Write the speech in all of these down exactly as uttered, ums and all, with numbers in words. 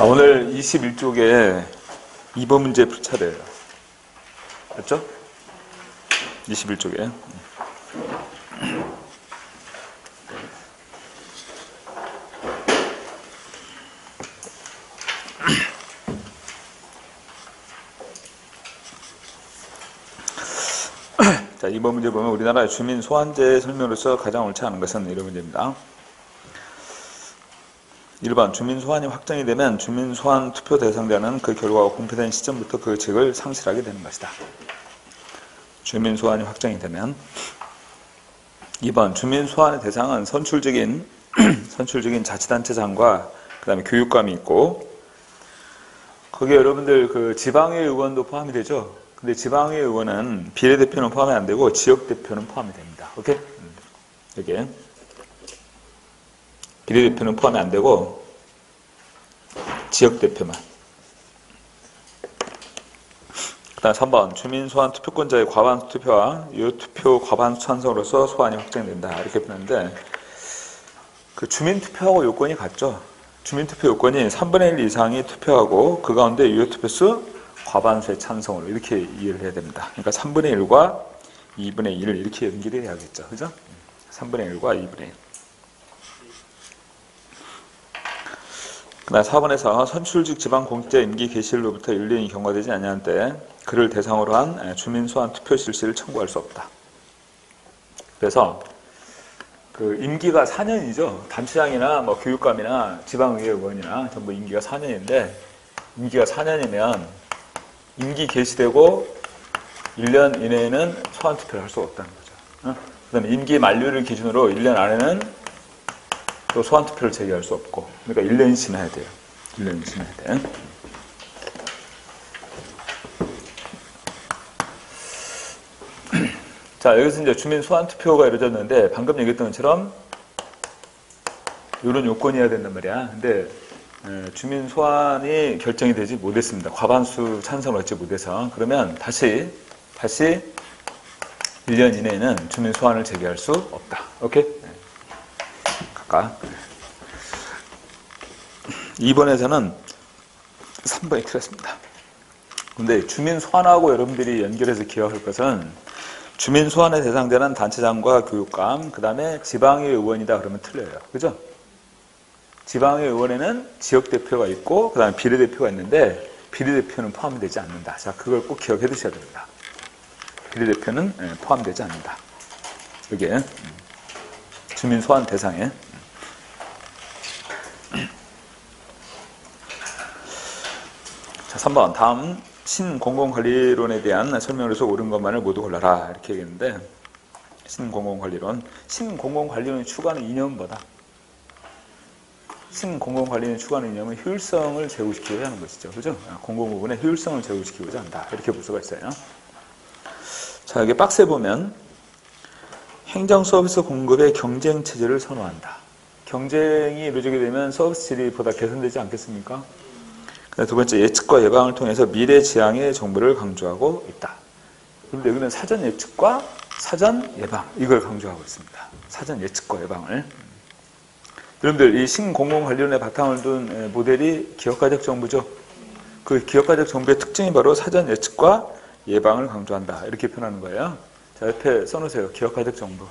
자, 오늘 이십일 쪽에 이 번 문제 풀 차례예요. 맞죠? 이십일 쪽에. 자, 이 번 문제 보면 우리나라 주민 소환제 설명으로서 가장 옳지 않은 것은 이런 문제입니다. 일 번 주민 소환이 확정이 되면 주민 소환 투표 대상자는 그 결과가 공표된 시점부터 그 직을 상실하게 되는 것이다. 주민 소환이 확정이 되면. 이 번 주민 소환의 대상은 선출적인 선출적인 자치단체장과 그 다음에 교육감이 있고, 거기에 여러분들 그 지방의 의원도 포함이 되죠. 근데 지방의 의원은 비례대표는 포함이 안 되고 지역대표는 포함이 됩니다. 오케이? 여기에 비례대표는 포함이 안 되고 지역대표만. 그 다음 삼 번 주민 소환 투표권자의 과반수 투표와 유투표 과반수 찬성으로서 소환이 확정된다. 이렇게 표현하는데, 그 주민 투표하고 요건이 같죠. 주민 투표 요건이 삼분의 일 이상이 투표하고 그 가운데 유투표수 과반수의 찬성으로 이렇게 이해를 해야 됩니다. 그러니까 삼분의 일과 이분의 일을 이렇게 연결을 해야겠죠. 그죠? 삼분의 일과 이분의 일. 그 다음 사 번에서 선출직 지방공직자 임기 개시일로부터 일 년이 경과되지 아니한 때 그를 대상으로 한 주민 소환 투표 실시를 청구할 수 없다. 그래서 그 임기가 사 년이죠. 단체장이나 뭐 교육감이나 지방의회 의원이나 전부 임기가 사 년인데, 임기가 사 년이면 임기 개시되고 일 년 이내에는 소환 투표를 할 수가 없다는 거죠. 그 다음에 임기 만료를 기준으로 일 년 안에는 또 소환 투표를 제기할 수 없고, 그러니까 일 년이 지나야 돼요. 일 년이 지나야 돼. 자, 여기서 이제 주민 소환 투표가 이루어졌는데, 방금 얘기했던 것처럼 이런 요건이어야 된단 말이야. 근데 주민 소환이 결정이 되지 못했습니다. 과반수 찬성을 얻지 못해서. 그러면 다시 다시 일 년 이내에는 주민 소환을 제기할 수 없다. 오케이? 각각. 이 번에서는 삼 번이 틀렸습니다. 근데 주민 소환하고 여러분들이 연결해서 기억할 것은, 주민 소환의 대상자는 단체장과 교육감, 그 다음에 지방의 의원이다 그러면 틀려요. 그죠? 지방의 의원에는 지역대표가 있고 그 다음에 비례대표가 있는데 비례대표는 포함되지 않는다. 자, 그걸 꼭 기억해 두셔야 됩니다. 비례대표는 포함되지 않는다. 여기에 주민 소환 대상에. 자, 삼 번 다음 신공공관리론에 대한 설명으로서 옳은 것만을 모두 골라라. 이렇게 얘기했는데, 신공공관리론. 신공공관리론이 추구하는 이념은 뭐다? 신공공관리론이 추구하는 이념은 효율성을 제고시키고자 하는 것이죠. 그죠? 공공부문의 효율성을 제고시키고자 한다. 이렇게 볼 수가 있어요. 자, 여기 박스에 보면 행정 서비스 공급의 경쟁 체제를 선호한다. 경쟁이 이루어지게 되면 서비스 질이 보다 개선되지 않겠습니까? 두 번째, 예측과 예방을 통해서 미래 지향의 정보를 강조하고 있다. 그런데 여기는 사전 예측과 사전 예방, 이걸 강조하고 있습니다. 사전 예측과 예방을. 여러분들, 이 신공공관리론의 바탕을 둔 모델이 기업가적 정부죠. 그 기업가적 정부의 특징이 바로 사전 예측과 예방을 강조한다. 이렇게 표현하는 거예요. 자, 옆에 써놓으세요. 기업가적 정부.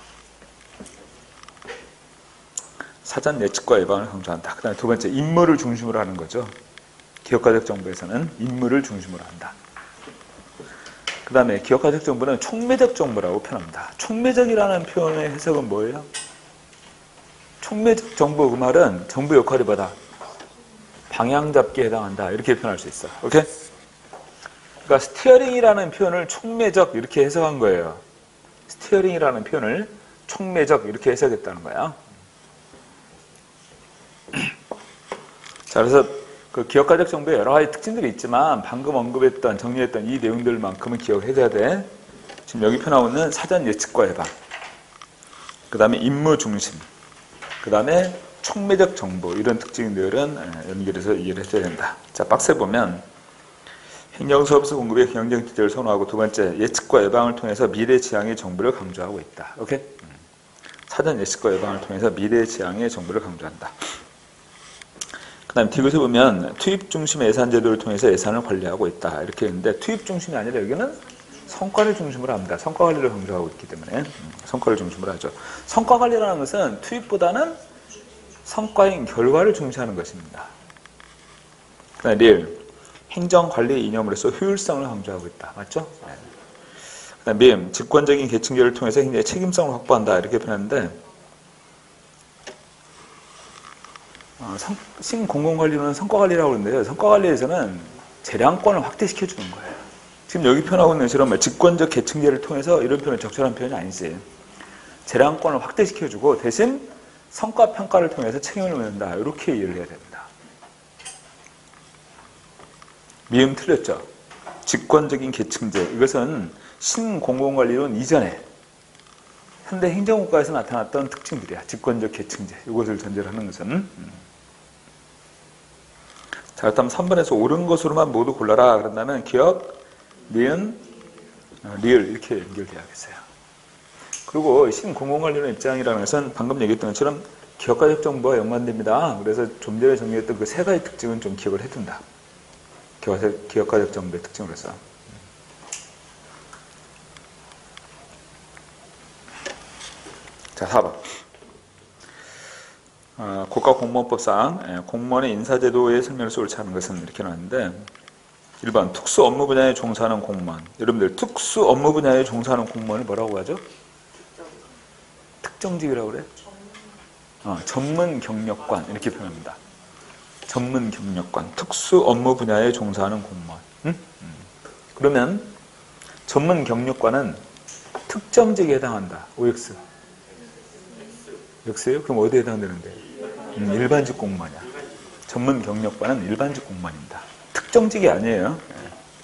사전 예측과 예방을 강조한다. 그 다음에 두 번째, 인물을 중심으로 하는 거죠. 기업가적 정부에서는 인물을 중심으로 한다. 그 다음에 기업가적 정부는 촉매적 정부라고 표현합니다. 촉매적이라는 표현의 해석은 뭐예요? 촉매적 정부, 그 말은 정부 역할이 뭐다? 방향 잡기에 해당한다. 이렇게 표현할 수 있어. 오케이? 그러니까 스티어링이라는 표현을 촉매적 이렇게 해석한 거예요. 스티어링이라는 표현을 촉매적 이렇게 해석했다는 거야. 자, 그래서 그 기업가적 정부의 여러 가지 특징들이 있지만 방금 언급했던, 정리했던 이 내용들만큼은 기억해줘야 돼. 지금 여기 표현하고 있는 사전 예측과 예방, 그 다음에 임무 중심, 그 다음에 촉매적 정보, 이런 특징들은 연결해서 이해를 해줘야 된다. 자, 박스에 보면 행정 서비스 공급의 경쟁 체제를 선호하고, 두 번째, 예측과 예방을 통해서 미래 지향의 정보를 강조하고 있다. 오케이? 사전 예측과 예방을 통해서 미래 지향의 정보를 강조한다. 그다음 디귿에 보면 투입 중심의 예산 제도를 통해서 예산을 관리하고 있다 이렇게 했는데 투입 중심이 아니라 여기는 성과를 중심으로 합니다. 성과 관리를 강조하고 있기 때문에 성과를 중심으로 하죠. 성과 관리라는 것은 투입보다는 성과인 결과를 중시하는 것입니다. 그다음 릴 행정 관리 이념으로서 효율성을 강조하고 있다. 맞죠? 네. 그다음 밈 직권적인 계층제를 통해서 굉장히 책임성을 확보한다 이렇게 표현하는데 어, 성, 신공공관리로는 성과관리라고 그러는데요. 성과관리에서는 재량권을 확대시켜주는 거예요. 지금 여기 표현하고 있는 것처럼 직권적 계층제를 통해서 이런 표현은 적절한 표현이 아니지. 재량권을 확대시켜주고 대신 성과평가를 통해서 책임을 묻는다. 이렇게 이해를 해야 됩니다. 미음 틀렸죠? 직권적인 계층제. 이것은 신공공관리론 이전에 현대 행정국가에서 나타났던 특징들이야. 직권적 계층제. 이것을 전제로 하는 것은. 자, 그렇다면 삼 번에서 옳은 것으로만 모두 골라라. 그런다면 기억, 니은, 리을 이렇게 연결돼야겠어요. 그리고 신공공관리론 입장이라는 것은 방금 얘기했던 것처럼 기업가적 정보와 연관됩니다. 그래서 좀 전에 정리했던 그 세 가지 특징은 좀 기억을 해둔다. 기업가적 정보의 특징으로서. 자, 사 번. 어, 국가공무원법상 공무원의 인사제도의 설명에서 옳지 않은 것은 이렇게 나왔는데 일 번 특수 업무 분야에 종사하는 공무원. 여러분들 특수 업무 분야에 종사하는 공무원을 뭐라고 하죠? 특정직이라고 그래? 어, 전문 경력관 이렇게 표현합니다. 전문 경력관, 특수 업무 분야에 종사하는 공무원. 응? 음. 그러면 전문 경력관은 특정직에 해당한다. 오엑스. X예요? 그럼 어디에 해당되는데? 음, 일반직 공무원이야. 전문 경력관은 일반직 공무원입니다. 특정직이 아니에요. 네.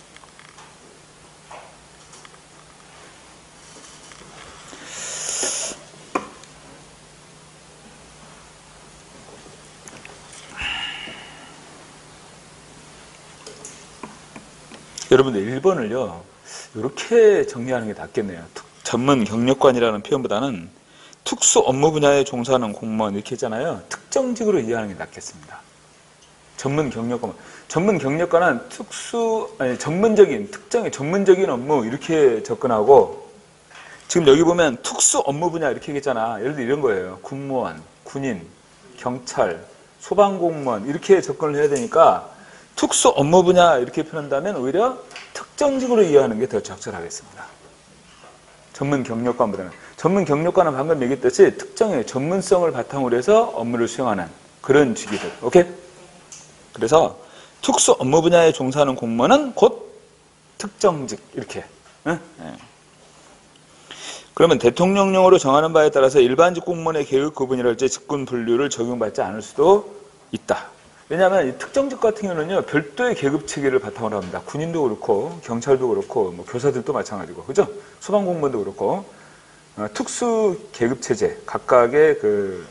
여러분들 일 번을요. 이렇게 정리하는 게 낫겠네요. 전문 경력관이라는 표현보다는 특수 업무 분야에 종사하는 공무원 이렇게 했잖아요. 특정직으로 이해하는 게 낫겠습니다. 전문 경력관. 전문 경력관은 특수, 아니, 전문적인, 특정의 전문적인 업무 이렇게 접근하고 지금 여기 보면 특수 업무 분야 이렇게 얘기했잖아. 예를 들어 이런 거예요. 군무원, 군인, 경찰, 소방공무원 이렇게 접근을 해야 되니까 특수 업무 분야 이렇게 표현한다면 오히려 특정직으로 이해하는 게 더 적절하겠습니다. 전문 경력관보다는. 전문 경력관은 방금 얘기했듯이 특정의 전문성을 바탕으로 해서 업무를 수행하는 그런 직위들. 오케이? 그래서 특수 업무 분야에 종사하는 공무원은 곧 특정직. 이렇게. 응? 네. 그러면 대통령령으로 정하는 바에 따라서 일반직 공무원의 계급 구분이랄지 직군 분류를 적용받지 않을 수도 있다. 왜냐하면 이 특정직 같은 경우는요, 별도의 계급 체계를 바탕으로 합니다. 군인도 그렇고, 경찰도 그렇고, 뭐 교사들도 마찬가지고, 그죠? 소방공무원도 그렇고, 어, 특수 계급 체제, 각각의 그,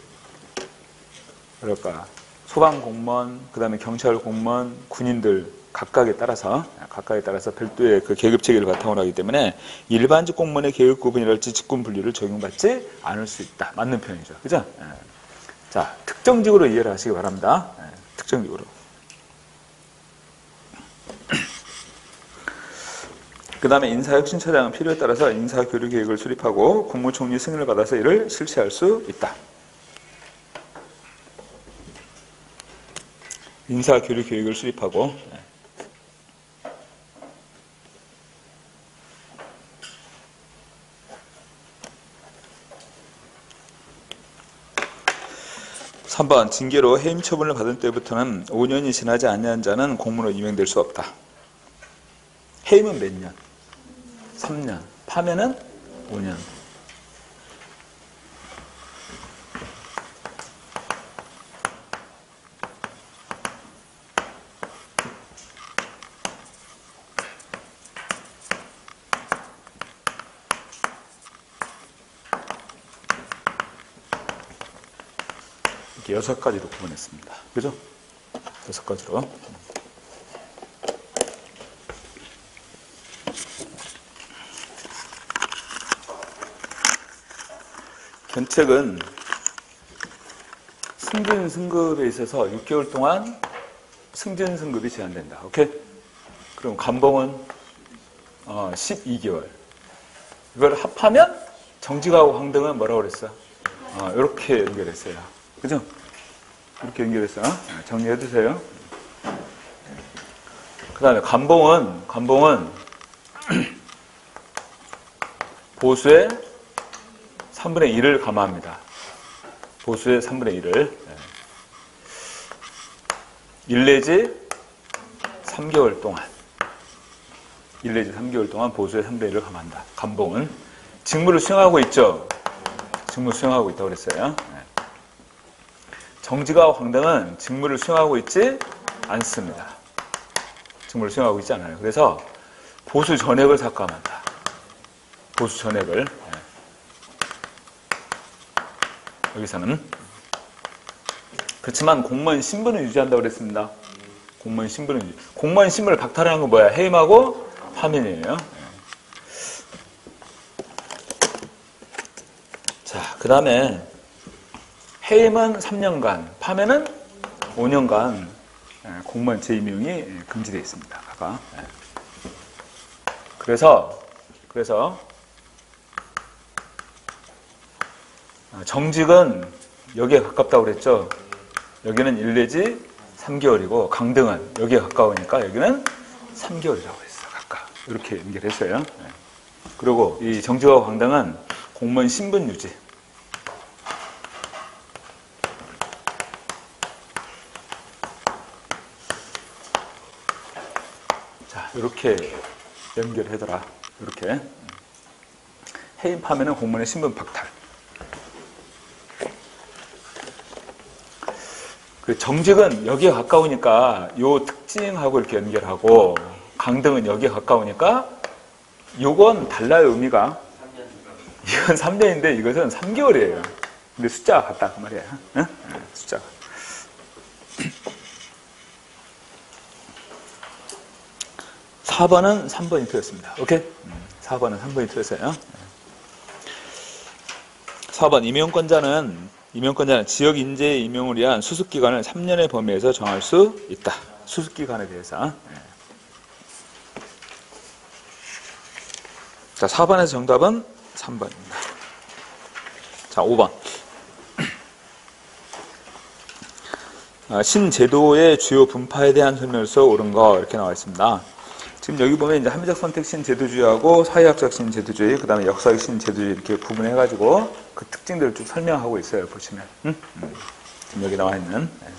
뭐랄까, 소방공무원, 그 다음에 경찰 공무원, 군인들, 각각에 따라서, 각각에 따라서 별도의 그 계급 체계를 바탕으로 하기 때문에 일반직 공무원의 계급 구분이랄지 직군 분류를 적용받지 않을 수 있다. 맞는 표현이죠. 그죠? 예. 자, 특정직으로 이해를 하시기 바랍니다. 예. 특정적으로. 그 다음에 인사혁신처장은 필요에 따라서 인사교류 계획을 수립하고 국무총리 승인을 받아서 이를 실시할 수 있다. 인사교류 계획을 수립하고 삼 번 징계로 해임 처분을 받은 때부터는 오 년이 지나지 않는 자는 공무원으로 임명될 수 없다. 해임은 몇 년? 삼 년. 파면은 오 년. 이렇게 여섯 가지로 구분했습니다. 그죠? 여섯 가지로. 견책은 승진 승급에 있어서 육 개월 동안 승진 승급이 제한된다. 오케이? 그럼 감봉은 어, 십이 개월. 이걸 합하면 정직하고 황등은 뭐라고 그랬어? 어, 이렇게 연결했어요. 그죠? 이렇게 연결했어. 정리해 두세요. 그 다음에 감봉은, 감봉은 보수의 삼분의 일을 감합니다. 보수의 삼분의 일을. 일 내지 삼 개월 동안. 일 내지 삼 개월 동안 보수의 삼분의 일을 감한다. 감봉은. 직무를 수행하고 있죠? 직무 수행하고 있다고 그랬어요. 정직하고 황당은 직무를 수행하고 있지 않습니다. 직무를 수행하고 있지 않아요. 그래서 보수 전액을 삭감한다. 보수 전액을. 여기서는. 그렇지만 공무원 신분을 유지한다고 그랬습니다. 공무원 신분을 유지. 공무원 신분을 박탈하는 건 뭐야? 해임하고 파면이에요. 자, 그 다음에 해임은 삼 년간, 파면은 오 년간 공무원 재임용이 금지되어 있습니다. 각각. 그래서 그래서 정직은 여기에 가깝다고 그랬죠. 여기는 일 내지 삼 개월이고 강등은 여기에 가까우니까 여기는 삼 개월이라고 했어. 각각. 이렇게 연결했어요. 그리고 이 정직하고 강등은 공무원 신분 유지. 자, 이렇게 연결해둬라. 이렇게. 해임하면은 공무원의 신분 박탈. 그 정직은 여기에 가까우니까 요 특징하고 이렇게 연결하고 강등은 여기에 가까우니까 요건 달라요, 의미가. 이건 삼 년인데 이것은 삼 개월이에요. 근데 숫자가 같다 그 말이야. 응? 숫자가. 사 번은 삼 번이 틀렸습니다. 오케이? 사 번은 삼 번이 틀렸어요. 사 번 임용권자는 임용권자는 지역 인재의 임용을 위한 수습기간을 삼 년의 범위에서 정할 수 있다. 수습기간에 대해서. 자, 사 번에서 정답은 삼 번입니다. 자, 오 번. 신제도의 주요 분파에 대한 설명에서 옳은 거 이렇게 나와 있습니다. 지금 여기 보면 이제 합리적 선택 신제도주의하고 사회학적 신제도주의, 그 다음에 역사적 신제도주의 이렇게 구분해가지고 그 특징들을 쭉 설명하고 있어요. 보시면. 응? 음. 지금 여기 나와 있는. 네.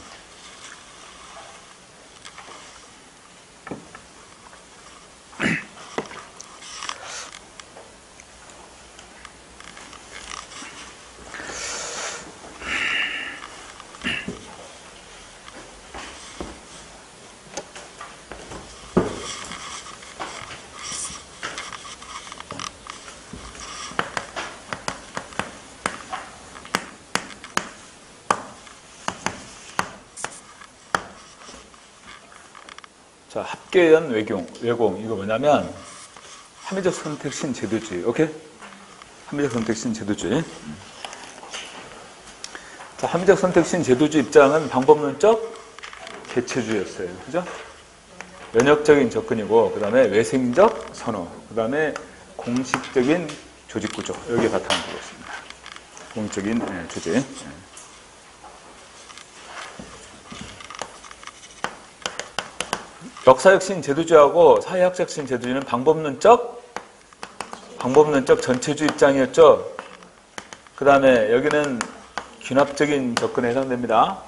자, 합계연 외공, 외공. 이거 뭐냐면, 합리적 선택 신제도주의. 오케이? 합리적 선택 신제도주의. 자, 합리적 선택 신제도주의 입장은 방법론적 개체주의였어요. 그죠? 면역적인 접근이고, 그 다음에 외생적 선호, 그 다음에 공식적인 조직구조. 여기에 바탕을 두고 있습니다. 공식적인 네, 조직. 네. 역사적 신제도주의하고 사회학적 신제도주의는 방법론적, 방법론적 전체주의 입장이었죠. 그 다음에 여기는 균합적인 접근에 해당됩니다.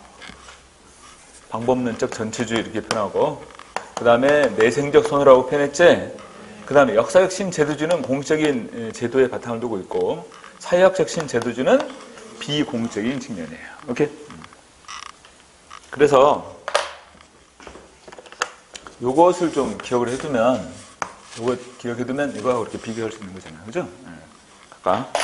방법론적 전체주의 이렇게 표현하고, 그 다음에 내생적 선호라고 표현했지. 그 다음에 역사적 신제도주의는 공적인 제도에 바탕을 두고 있고, 사회학적 신제도주의는 비공적인 측면이에요. 오케이? 그래서 요것을 좀 기억을 해두면, 요것 기억해두면 이거하고 이렇게 비교할 수 있는 거잖아요. 그죠? 네. 아까.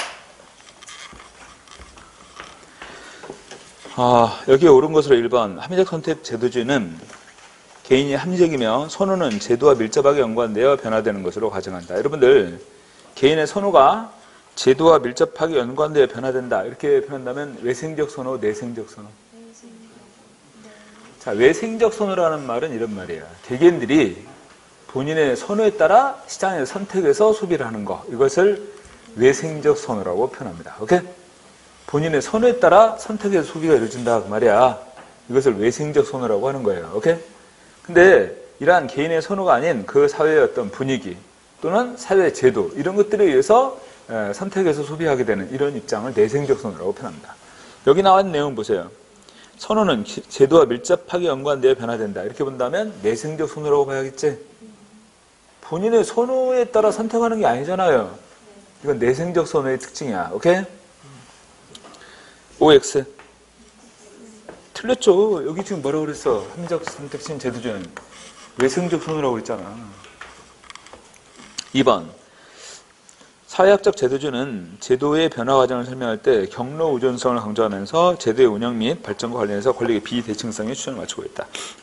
아, 여기에 옳은 것으로 일 번. 합리적 선택 제도주의는 개인이 합리적이며 선호는 제도와 밀접하게 연관되어 변화되는 것으로 가정한다. 여러분들, 개인의 선호가 제도와 밀접하게 연관되어 변화된다. 이렇게 표현한다면 외생적 선호, 내생적 선호. 자, 외생적 선호라는 말은 이런 말이에요. 개개인들이 본인의 선호에 따라 시장에서 선택해서 소비를 하는 거. 이것을 외생적 선호라고 표현합니다. 오케이? 본인의 선호에 따라 선택해서 소비가 이루어진다. 그 말이야. 이것을 외생적 선호라고 하는 거예요. 오케이? 근데 이러한 개인의 선호가 아닌 그 사회의 어떤 분위기 또는 사회 제도 이런 것들에 의해서 선택해서 소비하게 되는 이런 입장을 내생적 선호라고 표현합니다. 여기 나와 있는 내용 보세요. 선호는 제도와 밀접하게 연관되어 변화된다. 이렇게 본다면 내생적 선호라고 봐야겠지? 본인의 선호에 따라 선택하는 게 아니잖아요. 이건 내생적 선호의 특징이야. 오케이? 오엑스. 틀렸죠. 여기 지금 뭐라고 그랬어? 합리적 선택신 제도주의는 외생적 선호라고 그랬잖아. 이 번. 사회학적 제도주는 제도의 변화 과정을 설명할 때 경로 의존성을 강조하면서 제도의 운영 및 발전과 관련해서 권력의 비대칭성에 초점을 맞추고 있다.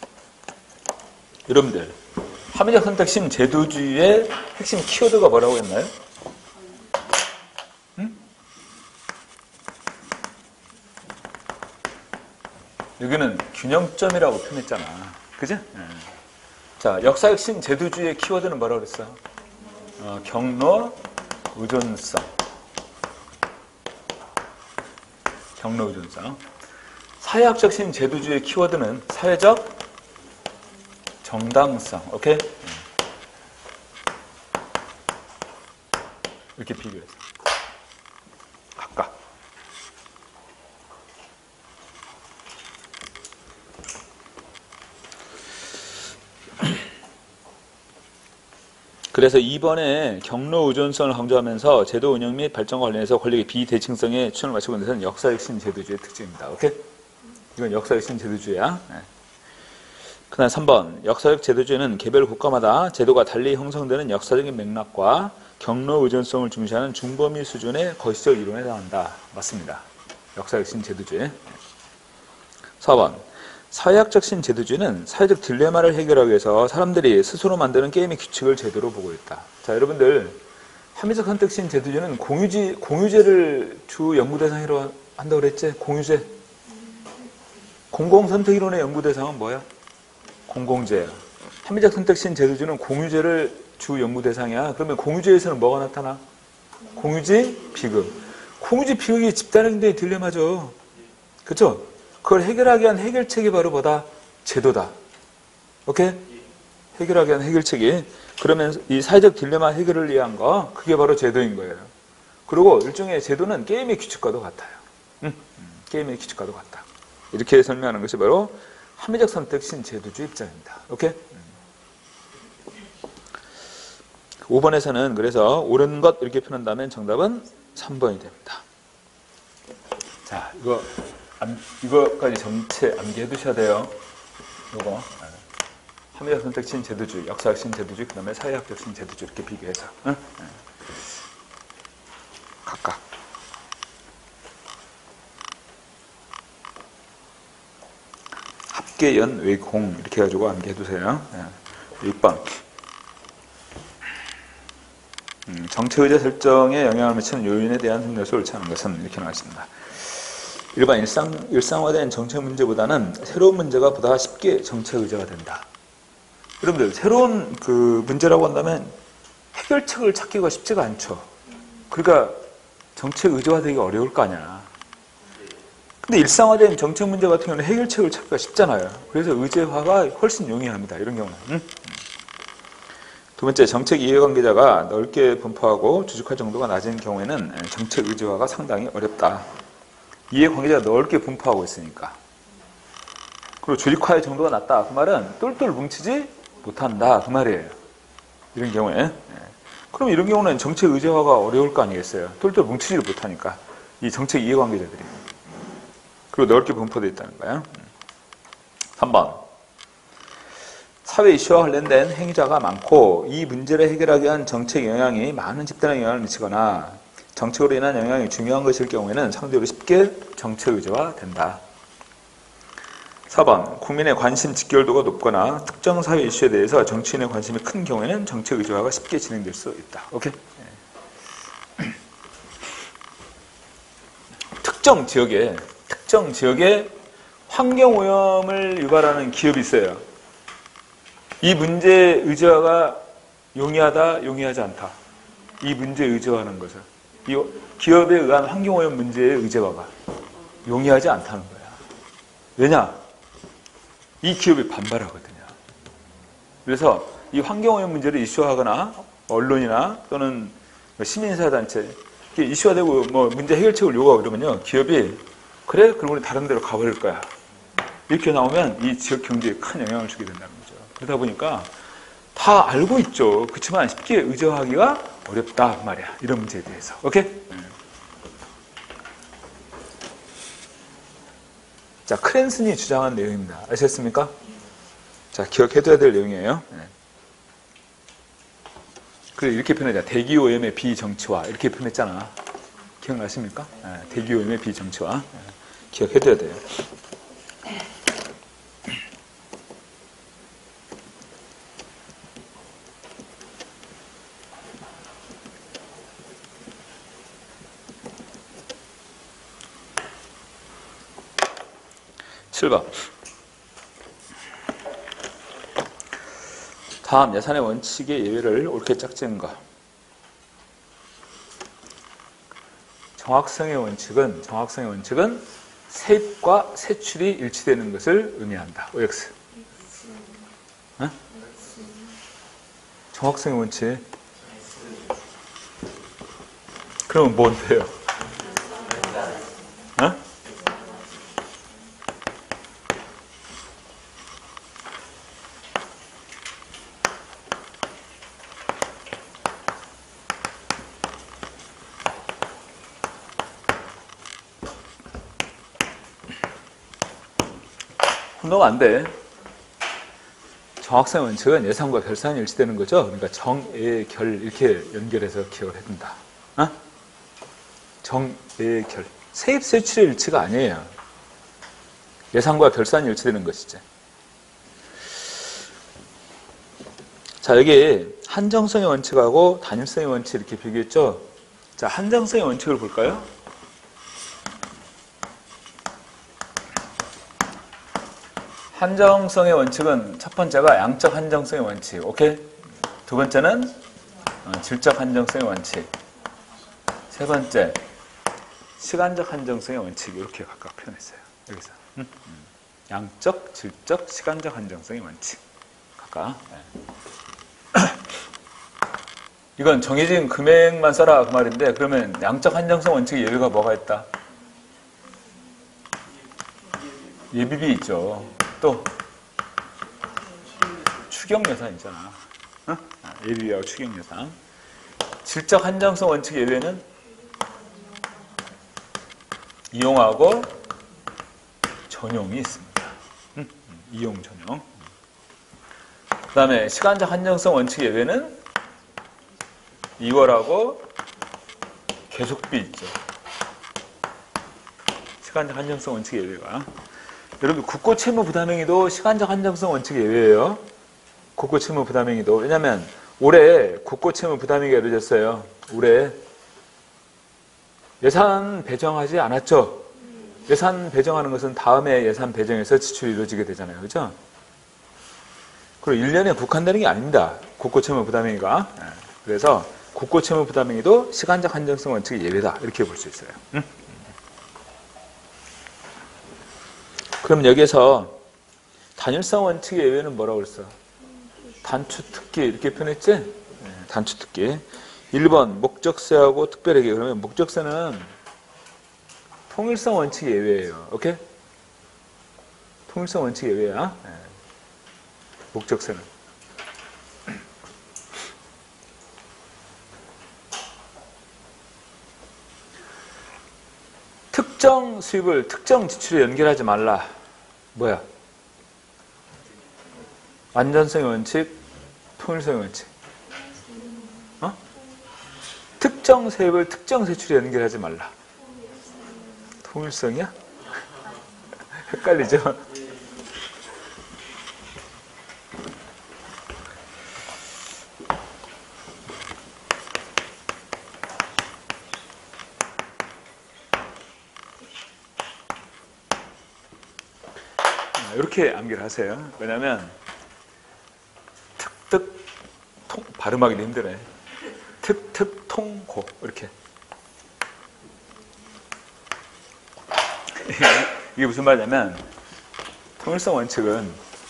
여러분들, 합리적 선택심 제도주의의 핵심 키워드가 뭐라고 했나요? 응? 여기는 균형점이라고 표현했잖아. 그죠? 응. 자, 역사 핵심 제도주의의 키워드는 뭐라고 그랬어? 어, 경로 의존성. 경로 의존성. 사회학적 심 제도주의의 키워드는 사회적 정당성. 오케이? 이렇게 비교해서. 각각. 그래서 이번에 경로 의존성을 강조하면서 제도 운영 및 발전과 관련해서 권력의 비대칭성에 초점을 맞추고 있는 것은 역사적 신제도주의의 특징입니다. 오케이? 이건 역사적 신제도주의야. 네. 그다음 삼 번. 역사적 제도주의는 개별 국가마다 제도가 달리 형성되는 역사적인 맥락과 경로 의존성을 중시하는 중범위 수준의 거시적 이론에 해당한다. 맞습니다. 역사적 신제도주의. 사 번. 사회학적 신제도주의는 사회적 딜레마를 해결하기 위해서 사람들이 스스로 만드는 게임의 규칙을 제도로 보고 있다. 자, 여러분들, 합리적 선택 신제도주의는 공유지, 공유제를 주 연구 대상으로 한다고 그랬지? 공유제. 공공선택 이론의 연구 대상은 뭐야? 공공제야. 합리적 선택 신제도주의는 공유제를 주 연구 대상이야. 그러면 공유제에서는 뭐가 나타나? 공유지, 비극. 공유지, 비극이 집단의 굉장히 딜레마죠. 그렇죠? 그걸 해결하기 위한 해결책이 바로 뭐다? 제도다. 오케이? 해결하기 위한 해결책이. 그러면 이 사회적 딜레마 해결을 위한 거, 그게 바로 제도인 거예요. 그리고 일종의 제도는 게임의 규칙과도 같아요. 응? 게임의 규칙과도 같다. 이렇게 설명하는 것이 바로 합리적 선택 신제도주의 입장입니다. 오케이? 오 번에서는 그래서 옳은 것 이렇게 표현한다면 정답은 삼 번이 됩니다. 자, 이거 암, 이거까지 전체 암기해 두셔야 돼요. 이거 합리적 선택 신제도주의, 역사적 신제도주의, 그 다음에 사회학적 신제도주의 이렇게 비교해서 응? 응. 각각. 합계연 외공 이렇게 해가지고 암기해 두세요. 네. 육 번. 음, 정책 의제 설정에 영향을 미치는 요인에 대한 흥미로서 옳지 않은 것은 이렇게 나왔습니다. 일반 일상, 일상화된 정책 문제보다는 새로운 문제가 보다 쉽게 정책 의제가 된다. 여러분들, 새로운 그 문제라고 한다면 해결책을 찾기가 쉽지가 않죠. 그러니까 정책 의제화 되기 어려울 거 아니야. 근데 일상화된 정책 문제 같은 경우는 해결책을 찾기가 쉽잖아요. 그래서 의제화가 훨씬 용이합니다. 이런 경우는. 응? 두 번째, 정책 이해관계자가 넓게 분포하고 조직할 정도가 낮은 경우에는 정책 의제화가 상당히 어렵다. 이해관계자가 넓게 분포하고 있으니까. 그리고 조직화의 정도가 낮다. 그 말은 똘똘 뭉치지 못한다. 그 말이에요. 이런 경우에. 그럼 이런 경우는 정책 의제화가 어려울 거 아니겠어요. 똘똘 뭉치지를 못하니까. 이 정책 이해관계자들이. 그리고 넓게 분포되어 있다는 거예요. 삼 번. 사회 이슈와 관련된 행위자가 많고 이 문제를 해결하기 위한 정책 영향이 많은 집단에 영향을 미치거나 정책으로 인한 영향이 중요한 것일 경우에는 상대적으로 쉽게 정책 의제화 된다. 사 번. 국민의 관심 직결도가 높거나 특정 사회 이슈에 대해서 정치인의 관심이 큰 경우에는 정책 의제화가 쉽게 진행될 수 있다. 오케이? 특정 지역에 특정 지역에 환경오염을 유발하는 기업이 있어요. 이 문제의 의제화가 용이하다, 용이하지 않다. 이 문제에 의제화하는 것을. 이 기업에 의한 환경오염 문제의 의제화가 용이하지 않다는 거야. 왜냐? 이 기업이 반발하거든요. 그래서 이 환경오염 문제를 이슈화하거나 언론이나 또는 시민사회단체 이슈화되고 뭐 문제 해결책을 요구하고 그러면요. 기업이 그래? 그럼 우리 다른 데로 가버릴 거야. 이렇게 나오면 이 지역 경제에 큰 영향을 주게 된다는 거죠. 그러다 보니까 다 알고 있죠. 그렇지만 쉽게 의제화하기가 어렵다 말이야. 이런 문제에 대해서. 오케이? 자, 크랜슨이 주장한 내용입니다. 아셨습니까? 자, 기억해둬야 될 내용이에요. 네. 그래, 이렇게 표현하자. 대기오염의 비정치화. 이렇게 표현했잖아. 기억나십니까? 네, 대기오염의 비정치화. 네. 기억해둬야 돼요. 칠 번. 다음 예산의 원칙의 예외를 옳게 짝지은가. 정확성의 원칙은 정확성의 원칙은 세입과 세출이 일치되는 것을 의미한다. 오엑스. 어? 정확성의 원칙. 그러면 뭔데요? 어? 혼동은 안 돼. 정확성의 원칙은 예산과 결산이 일치되는 거죠. 그러니까 정, 예, 결 이렇게 연결해서 기억을 해야 된다. 어? 정, 예, 결. 세입, 세출의 일치가 아니에요. 예산과 결산이 일치되는 것이지. 자, 여기 한정성의 원칙하고 단일성의 원칙 이렇게 비교했죠. 자, 한정성의 원칙을 볼까요? 한정성의 원칙은 첫 번째가 양적 한정성의 원칙, 오케이? 두 번째는 질적 한정성의 원칙. 세 번째, 시간적 한정성의 원칙. 이렇게 각각 표현했어요. 여기서. 음? 양적, 질적, 시간적 한정성의 원칙. 각각. 네. 이건 정해진 금액만 써라 그 말인데, 그러면 양적 한정성 원칙의 예외가 뭐가 있다? 예비비 있죠. 또 추경예산 있잖아. 어? 예비비하고 추경예산. 질적 한정성 원칙 예외는 이용하고 전용이 있습니다. 음? 이용 전용. 그 다음에 시간적 한정성 원칙 예외는 이월하고 계속비 있죠. 시간적 한정성 원칙 예외가. 여러분 국고 채무 부담행위도 시간적 한정성 원칙 예외예요. 국고 채무 부담행위도. 왜냐하면 올해 국고 채무 부담행위가 이루어졌어요. 올해 예산 배정하지 않았죠. 예산 배정하는 것은 다음에 예산 배정에서 지출이 이루어지게 되잖아요. 그렇죠? 그리고 일 년에 국한되는 게 아닙니다. 국고 채무 부담행위가. 그래서 국고 채무 부담행위도 시간적 한정성 원칙의 예외다. 이렇게 볼 수 있어요. 응? 그럼 여기에서 단일성 원칙의 예외는 뭐라고 그랬어? 단추특기 이렇게 표현했지? 네, 단추특기. 일 번 목적세하고 특별하게. 그러면 목적세는 통일성 원칙의 예외예요. 오케이? 통일성 원칙의 예외야. 네. 목적세는. 특정 수입을 특정 지출에 연결하지 말라. 뭐야? 완전성의 원칙, 통일성의 원칙. 어? 특정 세입을 특정 세출에 연결하지 말라. 통일성이야? 헷갈리죠? 이렇게 암기를 하세요. 왜냐면 특특 통 발음하기도 힘드네. 특특 통고 이렇게. 이게 무슨 말이냐면 통일성 원칙은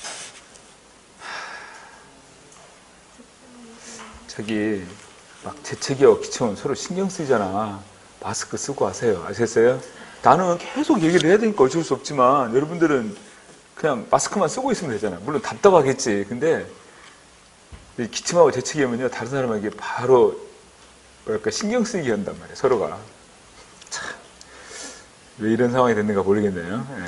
저기 막 재채기하고 기침은 서로 신경 쓰이잖아. 마스크 쓰고 하세요. 아셨어요? 나는 계속 얘기를 해야 되니까 어쩔 수 없지만 여러분들은 그냥 마스크만 쓰고 있으면 되잖아. 물론 답답하겠지. 근데 기침하고 재채기하면요 다른 사람에게 바로 뭐랄까 신경 쓰이게 한단 말이에요. 서로가. 참, 왜 이런 상황이 됐는가 모르겠네요. 네.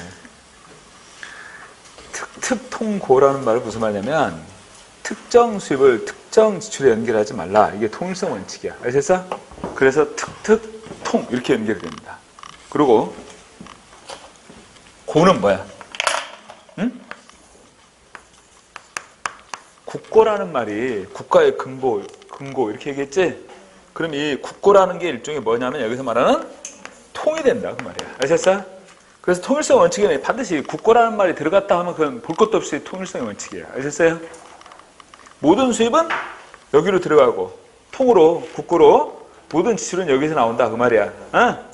특특통고라는 말은 무슨 말이냐면 특정 수입을 특정 지출에 연결하지 말라. 이게 통일성 원칙이야. 아셨어? 그래서 특특통 이렇게 연결이 됩니다. 그리고 고는 뭐야? 응? 국고라는 말이 국가의 근보, 근고 이렇게 얘기했지? 그럼 이 국고라는 게 일종의 뭐냐면 여기서 말하는 통이 된다 그 말이야. 아셨어? 그래서 통일성 원칙에는 반드시 국고라는 말이 들어갔다 하면 그건 볼 것도 없이 통일성의 원칙이에요. 아셨어요? 모든 수입은 여기로 들어가고 통으로 국고로 모든 지출은 여기서 나온다 그 말이야. 어?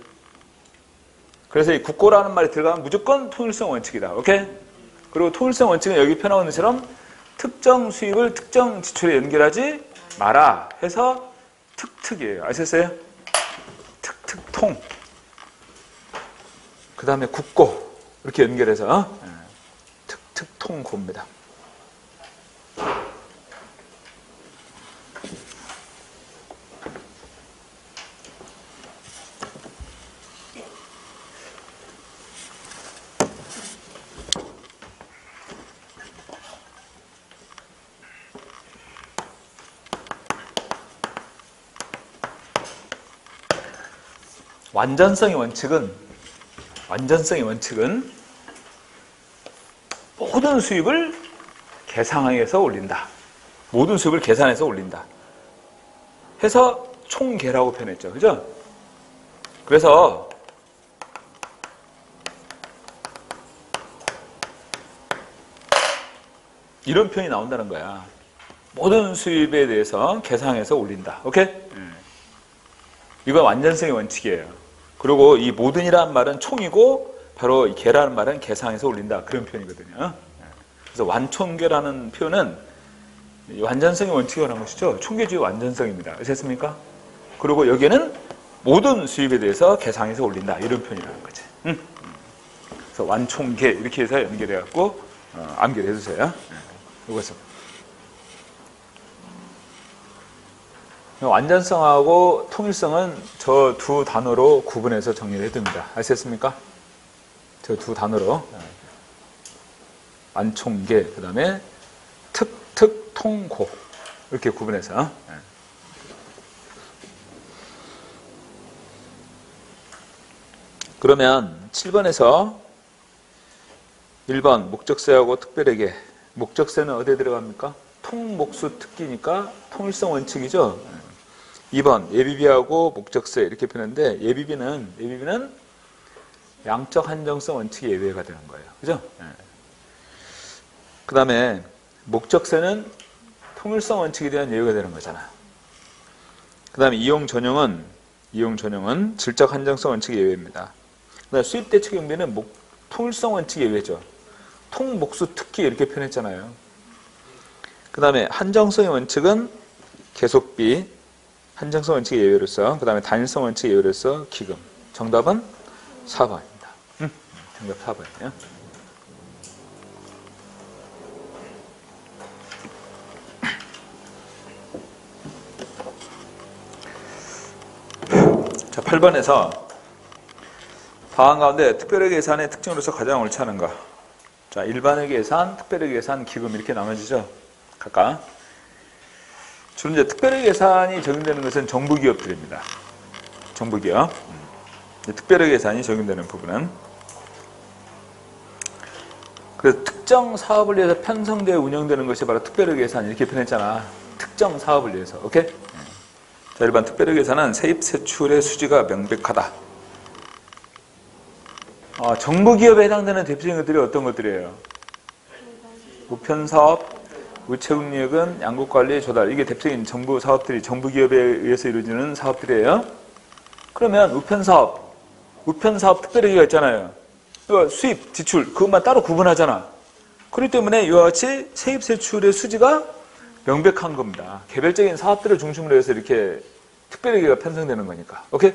그래서 이 국고라는 말이 들어가면 무조건 통일성 원칙이다. 오케이? 그리고 통일성 원칙은 여기 펴나오는 것처럼 특정 수입을 특정 지출에 연결하지 마라 해서 특특이에요. 아셨어요? 특특통. 그 다음에 국고 이렇게 연결해서 특특통고입니다. 완전성의 원칙은 완전성의 원칙은 모든 수입을 계산해서 올린다. 모든 수입을 계산해서 올린다. 해서 총계라고 표현했죠. 그죠? 그래서 이런 표현이 나온다는 거야. 모든 수입에 대해서 계산해서 올린다. 오케이? 음. 이건 완전성의 원칙이에요. 그리고 이 모든이라는 말은 총이고 바로 이 계라는 말은 계상해서 올린다. 그런 표현이거든요. 그래서 완총계라는 표현은 완전성의 원칙에 관한 것이죠. 총계주의 완전성입니다. 아셨습니까? 그리고 여기에는 모든 수입에 대해서 계상해서 올린다. 이런 표현이라는 거지. 응? 그래서 완총계 이렇게 해서 연결해갖고 어, 암기를 해주세요. 이것은 완전성하고 통일성은 저 두 단어로 구분해서 정리를 해둡니다. 아셨습니까? 저 두 단어로 완총계, 그 다음에 특특통고 이렇게 구분해서 그러면 칠 번에서 일 번 목적세하고 특별하게 목적세는 어디에 들어갑니까? 통목수 특기니까 통일성 원칙이죠. 이 번 예비비하고 목적세 이렇게 표현하는데 예비비는 예비비는 양적 한정성 원칙의 예외가 되는 거예요. 그죠? 네. 그 다음에 목적세는 통일성 원칙에 대한 예외가 되는 거잖아. 그 다음에 이용 전용은 이용 전용은 질적 한정성 원칙의 예외입니다. 그 다음에 수입대체 경비는 목, 통일성 원칙의 예외죠. 통목수 특기 이렇게 표현했잖아요. 그 다음에 한정성의 원칙은 계속비 한정성 원칙의 예외로서, 그 다음에 단일성 원칙의 예외로서 기금. 정답은 사 번입니다. 음, 정답 사 번이에요. 자, 팔 번에서 다음 가운데 특별회 계산의 특징으로서 가장 옳지 않은가? 자, 일반회 계산, 특별회 계산, 기금 이렇게 나눠지죠. 각각. 주로 이제 특별회 계산이 적용되는 것은 정부기업들입니다. 정부기업. 특별회 계산이 적용되는 부분은. 그래서 특정 사업을 위해서 편성되어 운영되는 것이 바로 특별회 계산 이렇게 표현했잖아. 특정 사업을 위해서. 오케이? 자, 일반 특별회 계산은 세입 세출의 수지가 명백하다. 어, 정부기업에 해당되는 대표적인 것들이 어떤 것들이에요? 우편사업, 우체국예금, 양국관리, 조달. 이게 대표적인 정부 사업들이 정부기업에 의해서 이루어지는 사업들이에요. 그러면 우편사업, 우편사업 특별회계가 있잖아요. 이거 수입, 지출 그것만 따로 구분하잖아. 그렇기 때문에 이와 같이 세입, 세출의 수지가 명백한 겁니다. 개별적인 사업들을 중심으로 해서 이렇게 특별회계가 편성되는 거니까. 오케이?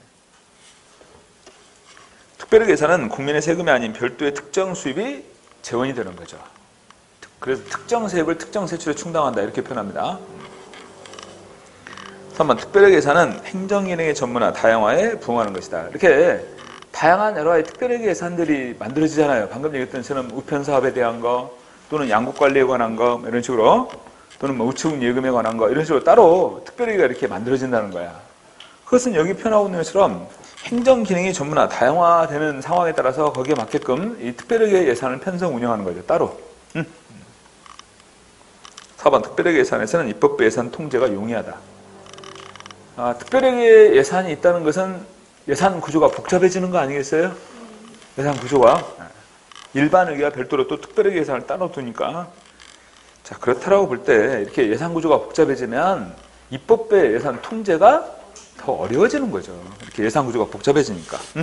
특별회계 예산은 국민의 세금이 아닌 별도의 특정 수입이 재원이 되는 거죠. 그래서 특정 세입을 특정 세출에 충당한다 이렇게 표현합니다. 삼 번 특별회계 예산은 행정기능의 전문화, 다양화에 부응하는 것이다. 이렇게 다양한 여러 가지 특별회계 예산들이 만들어지잖아요. 방금 얘기했던 것처럼 우편사업에 대한 거 또는 양국관리에 관한 거 이런 식으로 또는 뭐 우체국 예금에 관한 거 이런 식으로 따로 특별회계가 이렇게 만들어진다는 거야. 그것은 여기 표현하고 있는 것처럼 행정기능이 전문화, 다양화되는 상황에 따라서 거기에 맞게끔 이 특별회계 예산을 편성 운영하는 거죠. 따로. 음. 사 번 특별회계 예산에서는 입법부 예산 통제가 용이하다. 아, 특별회계 예산이 있다는 것은 예산 구조가 복잡해지는 거 아니겠어요? 예산 구조가 일반 회계와 별도로 또 특별회계 예산을 따로 두니까 자 그렇다라고 볼 때 이렇게 예산 구조가 복잡해지면 입법부의 예산 통제가 더 어려워지는 거죠. 이렇게 예산 구조가 복잡해지니까. 음?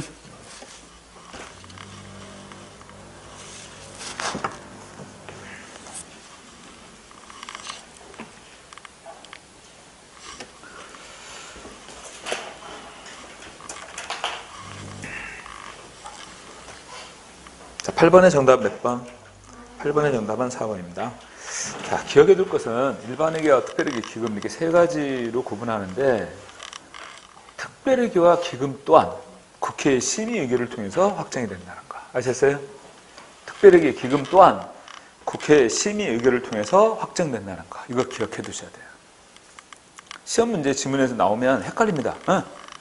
자, 팔 번의 정답 몇 번? 팔 번의 정답은 사 번입니다. 자, 기억해 둘 것은 일반회계와 특별회계, 기금 이렇게 세 가지로 구분하는데 특별회계와 기금 또한 국회의 심의 의결을 통해서 확정이 된다는 거. 아셨어요? 특별회계, 기금 또한 국회의 심의 의결을 통해서 확정된다는 거. 이거 기억해 두셔야 돼요. 시험 문제 지문에서 나오면 헷갈립니다. 어?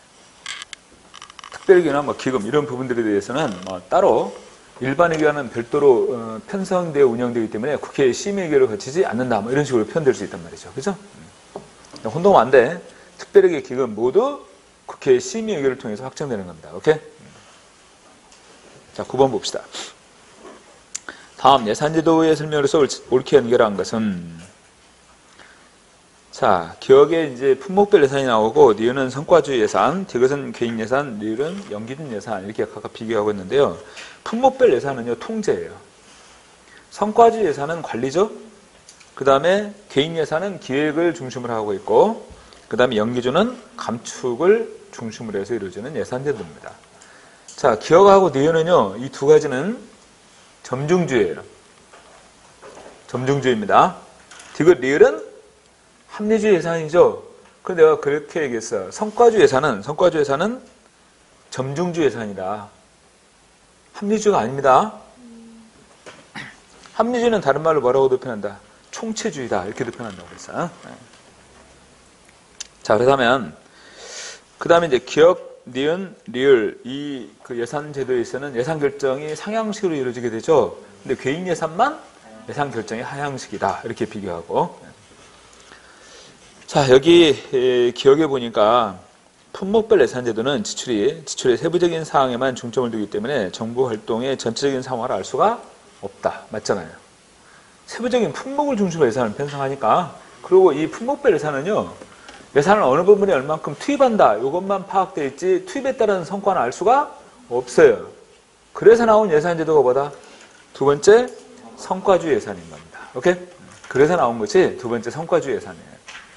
특별회계나 뭐 기금 이런 부분들에 대해서는 뭐 따로 일반회계와는 별도로 어, 편성되어 운영되기 때문에 국회의 심의 의결을 거치지 않는다. 뭐 이런 식으로 표현될 수 있단 말이죠. 그죠? 혼동 안 돼. 특별회계, 기금 모두 국회의 심의 의결을 통해서 확정되는 겁니다. 오케이? 자, 구 번 봅시다. 다음 예산제도의 설명으로서 옳게 연결한 것은 자, 기억에 이제 품목별 예산이 나오고 니은은 성과주의 예산, 디귿은 개인 예산, 리을은 연기준 예산 이렇게 각각 비교하고 있는데요. 품목별 예산은요, 통제예요. 성과주의 예산은 관리죠. 그 다음에 개인 예산은 기획을 중심으로 하고 있고 그 다음에 연기준은 감축을 중심으로 해서 이루어지는 예산제도입니다. 자, 기억하고 니은은요, 이 두 가지는 점중주예요. 점중주입니다. 디귿, 리을은 합리주의 예산이죠. 그런데 내가 그렇게 얘기했어요. 성과주 예산은, 성과주 예산은 점중주 예산이다. 합리주가 아닙니다. 합리주는 다른 말로 뭐라고 표현한다? 총체주의다. 이렇게 표현한다고 그랬어요. 자, 그렇다면, 그 다음에 이제 기억, 니은, 리을, 이 그 예산 제도에 있어서는 예산 결정이 상향식으로 이루어지게 되죠. 근데 개인 예산만 예산 결정이 하향식이다. 이렇게 비교하고. 자, 여기 기억해 보니까 품목별 예산제도는 지출이 지출의 세부적인 사항에만 중점을 두기 때문에 정부 활동의 전체적인 상황을 알 수가 없다. 맞잖아요. 세부적인 품목을 중심으로 예산을 편성하니까. 그리고 이 품목별 예산은요. 예산을 어느 부분에 얼만큼 투입한다. 이것만 파악되어 있지 투입에 따른 성과는 알 수가 없어요. 그래서 나온 예산제도가 뭐다? 두 번째 성과주의 예산인 겁니다. 오케이? 그래서 나온 것이 두 번째 성과주의 예산이에요.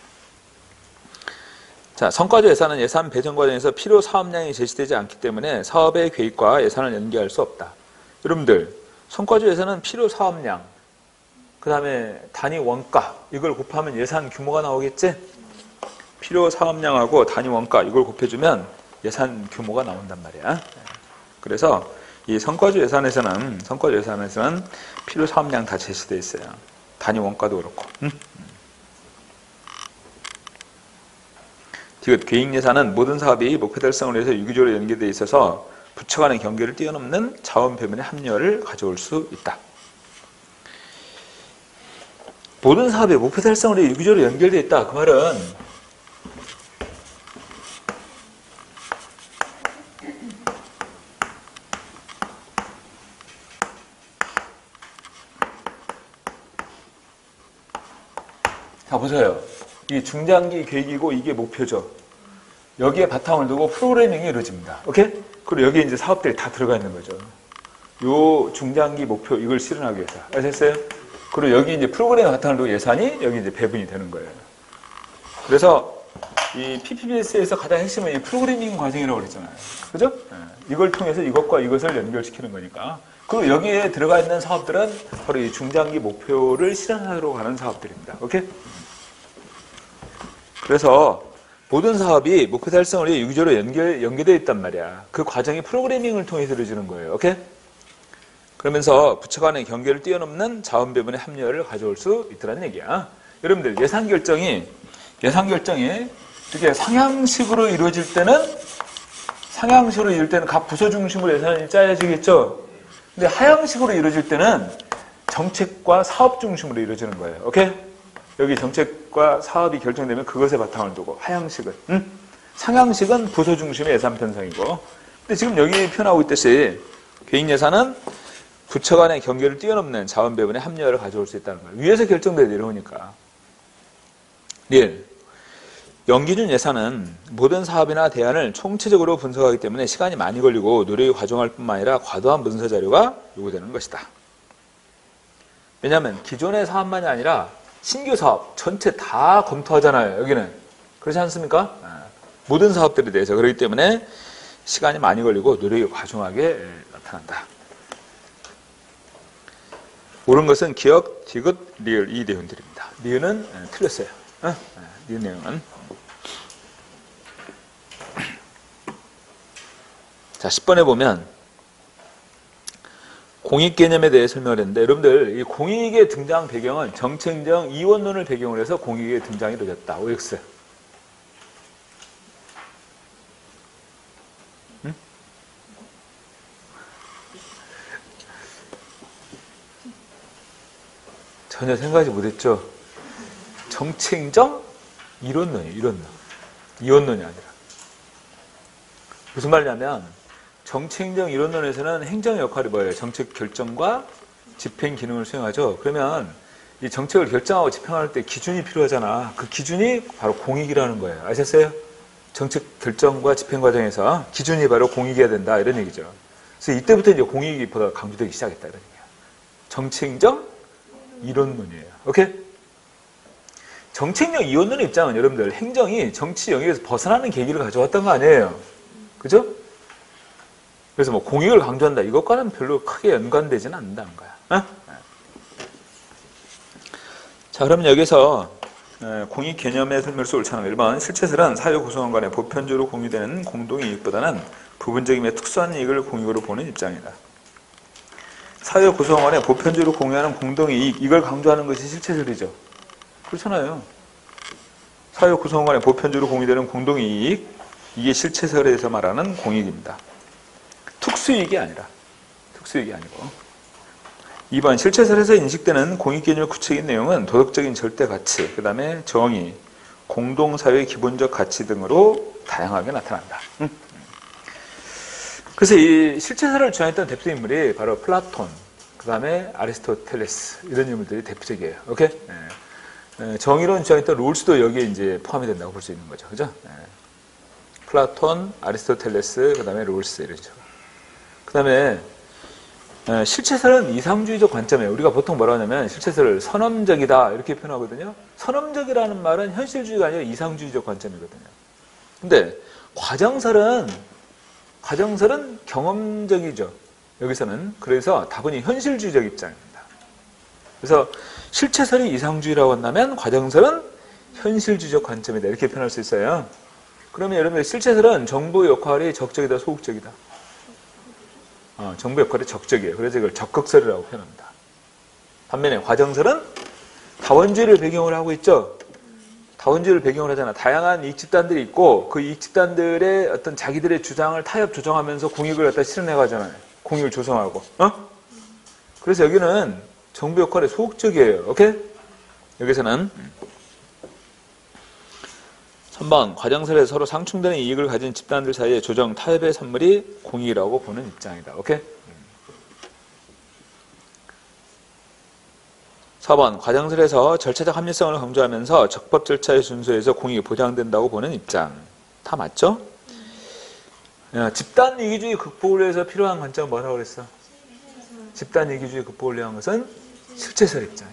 자, 성과주 예산은 예산 배정 과정에서 필요 사업량이 제시되지 않기 때문에 사업의 계획과 예산을 연계할 수 없다. 여러분들, 성과주 예산은 필요 사업량, 그 다음에 단위 원가, 이걸 곱하면 예산 규모가 나오겠지? 필요 사업량하고 단위 원가, 이걸 곱해주면 예산 규모가 나온단 말이야. 그래서 이 성과주 예산에서는, 성과주 예산에서는 필요 사업량 다 제시되어 있어요. 단위 원가도 그렇고. 응? 디귿, 계획 예산은 모든 사업이 목표 달성을 위해서 유기적으로 연계되어 있어서 부처 간의 경계를 뛰어넘는 자원 배분의 합리화를 가져올 수 있다. 모든 사업이 목표 달성을 위해 유기적으로 연결되어 있다. 그 말은 자, 보세요. 이게 중장기 계획이고 이게 목표죠. 여기에 바탕을 두고 프로그래밍이 이루어집니다. 오케이? 그리고 여기에 이제 사업들이 다 들어가 있는 거죠. 요 중장기 목표 이걸 실현하기 위해서. 아셨어요? 그리고 여기 이제 프로그램 바탕을 두고 예산이 여기 이제 배분이 되는 거예요. 그래서 이 피피비에스에서 가장 핵심은 이 프로그래밍 과정이라고 그랬잖아요. 그죠? 이걸 통해서 이것과 이것을 연결시키는 거니까. 그리고 여기에 들어가 있는 사업들은 바로 이 중장기 목표를 실현하러 가는 사업들입니다. 오케이? 그래서 모든 사업이 목표 달성을 위해 유기적으로 연결, 연계되어 있단 말이야. 그 과정이 프로그래밍을 통해서 이루어지는 거예요. 오케이? 그러면서 부처 간의 경계를 뛰어넘는 자원 배분의 합리화를 가져올 수 있다는 얘기야. 여러분들 예산 결정이 예산 결정이 이렇게 상향식으로 이루어질 때는 상향식으로 이루어질 때는 각 부서 중심으로 예산이 짜여지겠죠. 근데 하향식으로 이루어질 때는 정책과 사업 중심으로 이루어지는 거예요. 오케이? 여기 정책과 사업이 결정되면 그것에 바탕을 두고 하향식은 응? 상향식은 부서 중심의 예산 편성이고 근데 지금 여기 표현하고 있듯이 개인 예산은 부처 간의 경계를 뛰어넘는 자원 배분의 합리화를 가져올 수 있다는 거예요. 위에서 결정돼 내려오니까. 일. 연기준 예산은 모든 사업이나 대안을 총체적으로 분석하기 때문에 시간이 많이 걸리고 노력이 과중할 뿐만 아니라 과도한 문서 자료가 요구되는 것이다. 왜냐하면 기존의 사업만이 아니라 신규 사업 전체 다 검토하잖아요. 여기는. 그렇지 않습니까? 모든 사업들에 대해서. 그렇기 때문에 시간이 많이 걸리고 노력이 과중하게 나타난다. 옳은 것은 기억, 디귿, 리을 이 내용들입니다. 리을은 틀렸어요. 어? 리을 내용은. 자, 십 번에 보면 공익 개념에 대해 설명을 했는데 여러분들 이 공익의 등장 배경은 정책적 이원론을 배경으로 해서 공익의 등장이 이루어졌다. 오엑스. 응? 전혀 생각하지 못했죠. 정책적 이론론이에요. 이론론. 이원론이 아니라. 무슨 말이냐면 정책적 이론론에서는 행정의 역할이 뭐예요? 정책 결정과 집행 기능을 수행하죠. 그러면 이 정책을 결정하고 집행할 때 기준이 필요하잖아. 그 기준이 바로 공익이라는 거예요. 아셨어요? 정책 결정과 집행 과정에서 기준이 바로 공익이어야 된다. 이런 얘기죠. 그래서 이때부터 이제 공익이 보다 강조되기 시작했다. 이런 얘기야. 정책적 이론론이에요. 오케이? 정책적 이론론의 입장은 여러분들 행정이 정치 영역에서 벗어나는 계기를 가져왔던 거 아니에요. 그죠? 그래서 뭐 공익을 강조한다. 이것과는 별로 크게 연관되지는 않는다는 거야. 어? 자, 그러면 여기서 공익 개념의 설명을 옳잖아. 일 번 실체설은 사회 구성원 간에 보편적으로 공유되는 공동이익보다는 부분적임의 특수한 이익을 공익으로 보는 입장이다. 사회 구성원 간에 보편적으로 공유하는 공동이익, 이걸 강조하는 것이 실체설이죠. 그렇잖아요. 사회 구성원 간에 보편적으로 공유되는 공동이익, 이게 실체설에서 말하는 공익입니다. 특수이익이 아니라 특수이익이 아니고 이 번 실체설에서 인식되는 공익 개념의 구체적인 내용은 도덕적인 절대 가치, 그 다음에 정의, 공동사회의 기본적 가치 등으로 다양하게 나타난다. 음. 그래서 이 실체설을 주장했던 대표 인물이 바로 플라톤, 그 다음에 아리스토텔레스 이런 인물들이 대표적이에요. 오케이? 네. 정의론 주장했던 롤스도 여기에 이제 포함이 된다고 볼 수 있는 거죠. 그죠? 네. 플라톤, 아리스토텔레스, 그 다음에 롤스 이러죠. 그 다음에 실체설은 이상주의적 관점이에요. 우리가 보통 뭐라 하냐면 실체설을 선험적이다 이렇게 표현하거든요. 선험적이라는 말은 현실주의가 아니라 이상주의적 관점이거든요. 근데 과정설은 과정설은 경험적이죠. 여기서는. 그래서 다분히 현실주의적 입장입니다. 그래서 실체설이 이상주의라고 한다면 과정설은 현실주의적 관점이다 이렇게 표현할 수 있어요. 그러면 여러분들 실체설은 정부 역할이 적적이다 소극적이다? 어, 정부 역할이 적적이에요. 그래서 이걸 적극설이라고 표현합니다. 반면에 과정설은 다원주의를 배경으로 하고 있죠. 다원주의를 배경으로 하잖아. 다양한 이익집단들이 있고 그 이익집단들의 어떤 자기들의 주장을 타협 조정하면서 공익을 갖다 실현해 가잖아요. 공익을 조성하고. 어? 그래서 여기는 정부 역할이 소극적이에요. 오케이? 여기서는 삼 번 과정설에서 서로 상충되는 이익을 가진 집단들 사이의 조정, 타협의 산물이 공익이라고 보는 입장이다. 오케이? 사 번 과정설에서 절차적 합리성을 강조하면서 적법 절차의 순서에서 공익이 보장된다고 보는 입장. 다 맞죠? 야, 집단 이기주의 극복을 위해서 필요한 관점은 뭐라고 그랬어? 집단 이기주의 극복을 위한 것은 실체설 입장이에요.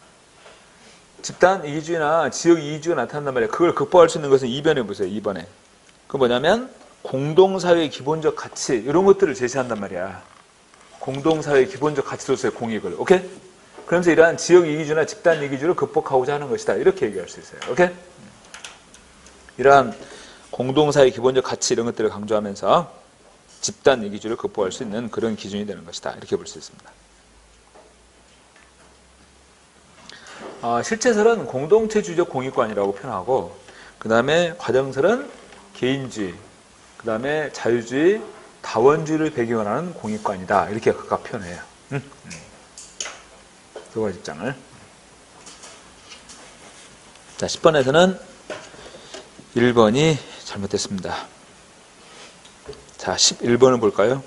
집단 이기주의나 지역 이기주의가 나타난단 말이에요. 그걸 극복할 수 있는 것은 이 번에 보세요. 이 번에. 그 뭐냐면 공동사회의 기본적 가치 이런 것들을 제시한단 말이야. 공동사회의 기본적 가치로서의 공익을. 오케이? 그러면서 이러한 지역 이기주의나 집단 이기주의를 극복하고자 하는 것이다. 이렇게 얘기할 수 있어요. 오케이? 이러한 공동사회의 기본적 가치 이런 것들을 강조하면서 집단 이기주의를 극복할 수 있는 그런 기준이 되는 것이다. 이렇게 볼 수 있습니다. 어, 실체설은 공동체주의적 공익관이라고 표현하고 그 다음에 과정설은 개인주의, 그 다음에 자유주의, 다원주의를 배경으로 하는 공익관이다. 이렇게 각각 표현해요. 음? 음. 두 가지 입장을. 자, 십 번에서는 일 번이 잘못됐습니다. 자, 십일 번을 볼까요?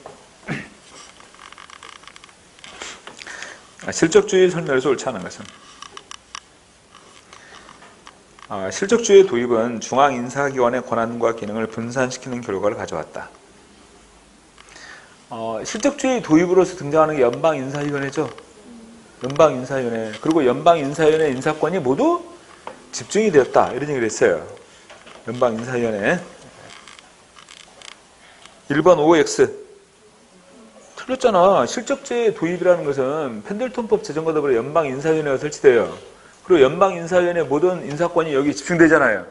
아, 실적주의 설명에서 옳지 않은 것은 아, 실적주의의 도입은 중앙인사기관의 권한과 기능을 분산시키는 결과를 가져왔다. 어, 실적주의 도입으로서 등장하는 게 연방인사위원회죠. 연방인사위원회. 그리고 연방인사위원회 인사권이 모두 집중이 되었다. 이런 얘기를 했어요. 연방인사위원회. 일 번 오 엑스. 틀렸잖아. 실적주의 도입이라는 것은 펜들턴법 제정과 더불어 연방인사위원회가 설치돼요. 그리고 연방인사위원회 모든 인사권이 여기 집중되잖아요.